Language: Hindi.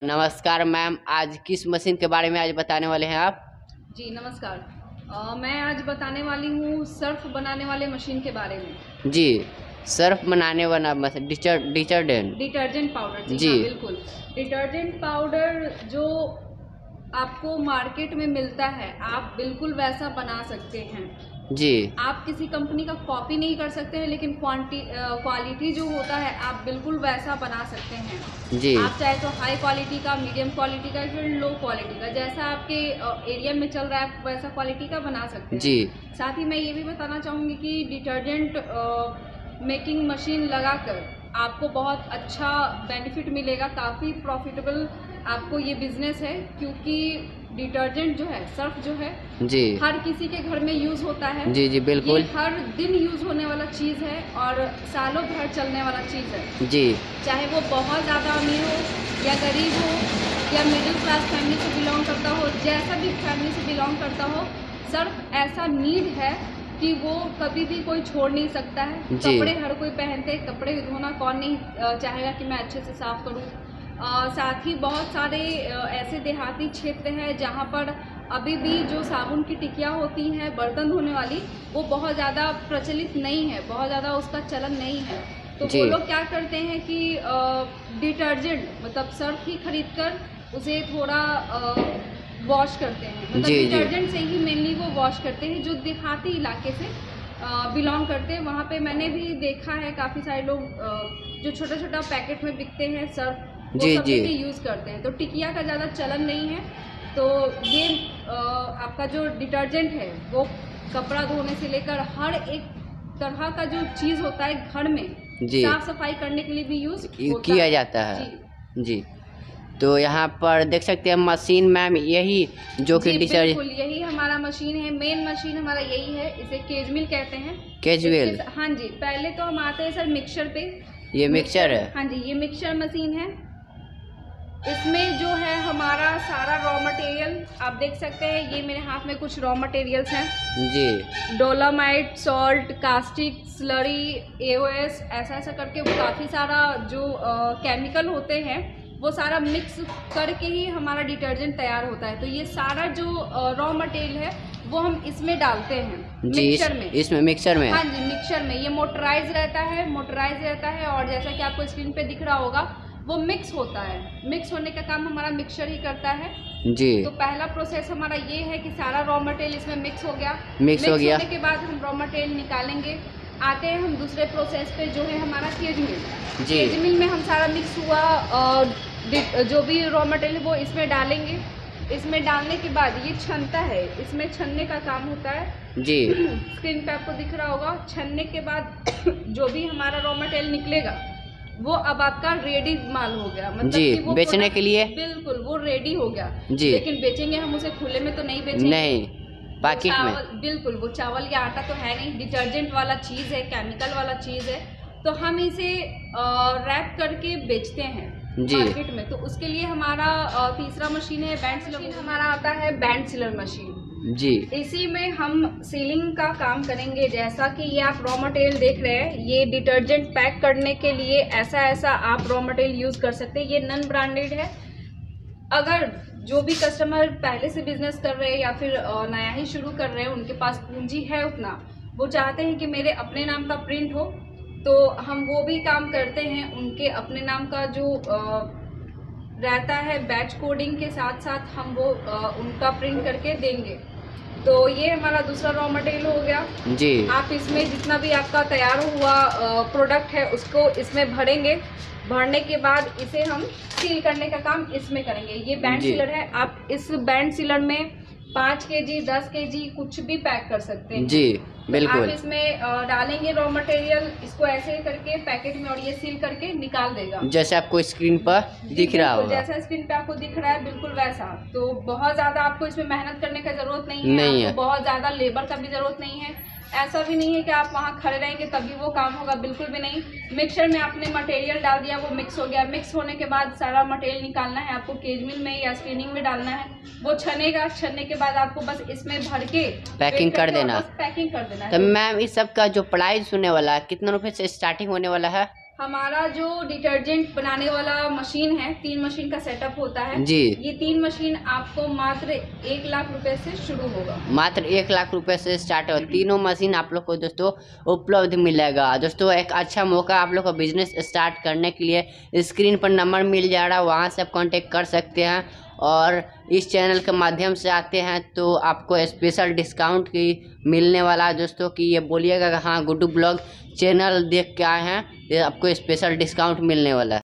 नमस्कार मैम, आज किस मशीन के बारे में आज बताने वाले हैं आप? जी नमस्कार। मैं आज बताने वाली हूँ सर्फ बनाने वाले मशीन के बारे में। जी, सर्फ बनाने वाला मशीन, डिटर्जेंट पाउडर। जी हाँ बिल्कुल। डिटर्जेंट पाउडर जो आपको मार्केट में मिलता है आप बिल्कुल वैसा बना सकते हैं। जी। आप किसी कंपनी का कॉपी नहीं कर सकते हैं, लेकिन क्वालिटी जो होता है आप बिल्कुल वैसा बना सकते हैं। जी। आप चाहे तो हाई क्वालिटी का, मीडियम क्वालिटी का, फिर लो क्वालिटी का, जैसा आपके एरिया में चल रहा है आप वैसा क्वालिटी का बना सकते हैं। जी। साथ ही मैं ये भी बताना चाहूँगी कि डिटर्जेंट मेकिंग मशीन लगाकर आपको बहुत अच्छा बेनिफिट मिलेगा, काफ़ी प्रॉफिटेबल आपको ये बिजनेस है, क्योंकि डिटर्जेंट जो है, सर्फ जो है, जी, हर किसी के घर में यूज़ होता है। जी जी बिल्कुल। ये हर दिन यूज़ होने वाला चीज़ है और सालों भर चलने वाला चीज़ है। जी। चाहे वो बहुत ज़्यादा अमीर हो या गरीब हो या मिडिल क्लास फैमिली से बिलोंग करता हो, जैसा भी फैमिली से बिलोंग करता हो, सर्फ ऐसा नीड है कि वो कभी भी कोई छोड़ नहीं सकता है। कपड़े हर कोई पहनते, कपड़े धोना कौन नहीं चाहेगा कि मैं अच्छे से साफ़ करूँ। साथ ही बहुत सारे ऐसे देहाती क्षेत्र हैं जहाँ पर अभी भी जो साबुन की टिकियाँ होती हैं बर्तन धोने वाली, वो बहुत ज़्यादा प्रचलित नहीं है, बहुत ज़्यादा उसका चलन नहीं है। तो वो लोग क्या करते हैं कि डिटर्जेंट मतलब सर्फ ही खरीद कर उसे थोड़ा वॉश करते हैं। मतलब डिटर्जेंट से ही मेनली वो वॉश करते हैं, जो देहाती इलाके से बिलोंग करते हैं। वहाँ पे मैंने भी देखा है काफ़ी सारे लोग जो छोटा छोटा पैकेट में बिकते हैं सर्फ, वो सब भी यूज़ करते हैं। तो टिकिया का ज़्यादा चलन नहीं है। तो ये आपका जो डिटर्जेंट है वो कपड़ा धोने से लेकर हर एक तरह का जो चीज़ होता है घर में साफ सफाई करने के लिए भी यूज़ किया जाता है। जी। तो यहाँ पर देख सकते हैं मशीन मैम, यही जो कि बिल्कुल यही हमारा मशीन है। मेन मशीन हमारा यही है, इसे केजमिल कहते हैं। केजमिल? हाँ जी। पहले तो हम आते हैं सर मिक्सर पे। ये मिक्सर है? हाँ जी, ये मिक्सर मशीन है। इसमें जो है हमारा सारा रॉ मटेरियल आप देख सकते हैं। ये मेरे हाथ में कुछ रॉ मटेरियल्स हैं जी। Dolomite, salt, caustic, slurry, A O S, ऐसा ऐसा करके वो काफ़ी सारा जो केमिकल होते हैं वो सारा मिक्स करके ही हमारा डिटर्जेंट तैयार होता है। तो ये सारा जो रॉ मटेरियल है वो हम इसमें डालते हैं मिक्सर में। इसमें मिक्सर में? हाँ जी, मिक्सर में। ये मोटराइज रहता है और जैसा कि आपको स्क्रीन पे दिख रहा होगा वो मिक्स होता है। मिक्स होने का काम हमारा मिक्सर ही करता है जी। तो पहला प्रोसेस हमारा ये है कि सारा रॉ मटेरियल इसमें मिक्स हो गया। मिक्स हो गया होने के बाद हम रॉ मटेरियल निकालेंगे। आते हैं हम दूसरे प्रोसेस पे, जो है हमारा केजमिल। केजमिल में हम सारा मिक्स हुआ जो भी रॉ मटेरियल वो इसमें डालेंगे। इसमें डालने के बाद ये छनता है, इसमें छनने का काम होता है जी। स्क्रीन पे आपको दिख रहा होगा। छनने के बाद जो भी हमारा रॉ मटेरियल निकलेगा वो अब आपका रेडी माल हो गया, मतलब जी, कि वो बेचने के लिए बिल्कुल वो रेडी हो गया जी। लेकिन बेचेंगे हम उसे खुले में तो नहीं बेचेंगे, नहीं, पैकेट में। बिल्कुल वो चावल या आटा तो है नहीं, डिटर्जेंट वाला चीज़ है, केमिकल वाला चीज़ है, तो हम इसे रैप करके बेचते हैं मार्केट में। तो उसके लिए हमारा तीसरा मशीन है बैंड सीलर। हमारा आता है बैंड सीलर मशीन जी। इसी में हम सीलिंग का काम करेंगे। जैसा कि ये आप रॉ मटेरियल देख रहे हैं, ये डिटर्जेंट पैक करने के लिए ऐसा आप रॉ मटेरियल यूज कर सकते हैं। ये नॉन ब्रांडेड है। अगर जो भी कस्टमर पहले से बिजनेस कर रहे हैं या फिर नया ही शुरू कर रहे हैं, उनके पास पूंजी है उतना, वो चाहते हैं कि मेरे अपने नाम का प्रिंट हो, तो हम वो भी काम करते हैं। उनके अपने नाम का जो रहता है बैच कोडिंग के साथ साथ हम वो उनका प्रिंट करके देंगे। तो ये हमारा दूसरा रॉ मटेरियल हो गया जी। आप इसमें जितना भी आपका तैयार हुआ प्रोडक्ट है उसको इसमें भरेंगे। भरने के बाद इसे हम सील करने का काम इसमें करेंगे। ये बैंड सीलर है। आप इस बैंड सीलर में 5 केजी 10 केजी कुछ भी पैक कर सकते हैं जी। बिल्कुल। आप इसमें डालेंगे रॉ मटेरियल, इसको ऐसे करके पैकेट में, और ये सील करके निकाल देगा, जैसे आपको स्क्रीन पर दिख रहा होगा। जैसा स्क्रीन पे आपको दिख रहा है बिल्कुल वैसा। तो बहुत ज्यादा आपको इसमें मेहनत करने का जरूरत नहीं है, बहुत ज्यादा लेबर का भी जरूरत नहीं है। ऐसा भी नहीं है कि आप वहाँ खड़े रहेंगे तभी वो काम होगा, बिल्कुल भी नहीं। मिक्सर में आपने मटेरियल डाल दिया, वो मिक्स हो गया। मिक्स होने के बाद सारा मटेरियल निकालना है आपको, केजमिल में या स्क्रीनिंग में डालना है। वो छनेगा, छनने के बाद आपको बस इसमें भर के पैकिंग कर देना। तो मैम इस सब का जो प्राइस होने वाला है कितना रुपए से स्टार्टिंग होने वाला है? हमारा जो डिटर्जेंट बनाने वाला मशीन है, 3 मशीन का सेटअप होता है जी। ये 3 मशीन आपको मात्र 1 लाख रुपए से शुरू होगा। मात्र 1 लाख रुपए से स्टार्ट हो, तीनों मशीन आप लोग को दोस्तों उपलब्ध मिलेगा। दोस्तों एक अच्छा मौका आप लोग को बिजनेस स्टार्ट करने के लिए स्क्रीन पर नंबर मिल जा रहा है, वहाँ से आप कांटेक्ट कर सकते हैं। और इस चैनल के माध्यम से आते हैं तो आपको स्पेशल डिस्काउंट की मिलने वाला है दोस्तों, कि ये बोलिएगा कि हाँ गुड्डू ब्लॉग चैनल देख के आए हैं, ये आपको स्पेशल डिस्काउंट मिलने वाला है।